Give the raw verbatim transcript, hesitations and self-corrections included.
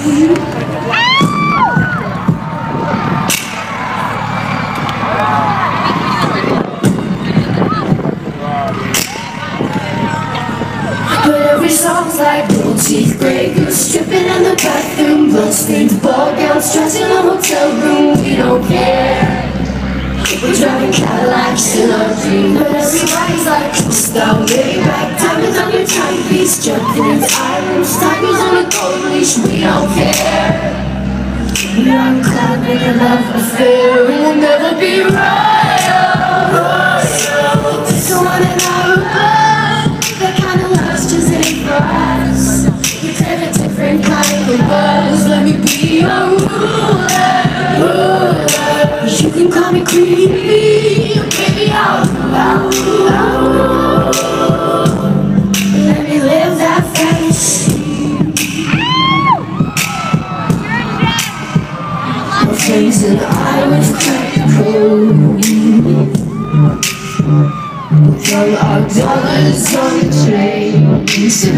But every song's like gold teeth breakers, stripping in the bathroom, bloodstains, ball gowns, stress in a hotel room. We don't care. We're driving Cadillacs in our dreams. But everybody's like, style way back, diamonds on your timepiece, jumping into irons, tigers on a gold leash. We don't care. We are caught in a love affair, and we'll never be royal, royal. So on and out, that kind of love's just ain't for us. We crave a different kind of buzz. Let me be your ruler, ruler. You can call me creepy, baby, I'll, I'll, I'll. Let me live that fantasy. My friends and I was crack cold. From our dollars on the train.